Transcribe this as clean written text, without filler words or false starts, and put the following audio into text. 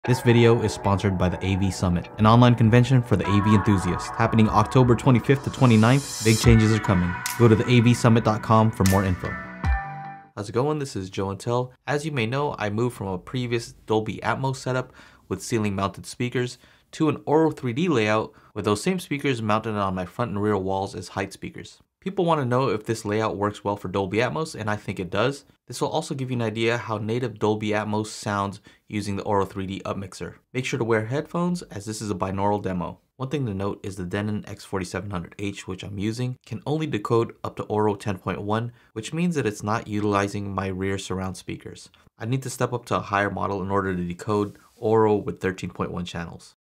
This video is sponsored by the AV Summit, an online convention for the AV enthusiasts, happening October 25th to 29th. Big changes are coming. Go to theavsummit.com for more info. How's it going? This is Joe and Tell. As you may know, I moved from a previous Dolby Atmos setup with ceiling mounted speakers to an AURO-3D layout with those same speakers mounted on my front and rear walls as height speakers. People want to know if this layout works well for Dolby Atmos, and I think it does. This will also give you an idea how native Dolby Atmos sounds using the AURO-3D upmixer. Make sure to wear headphones as this is a binaural demo. One thing to note is the Denon X4700H, which I'm using, can only decode up to AURO 10.1, which means that it's not utilizing my rear surround speakers. I need to step up to a higher model in order to decode AURO with 13.1 channels.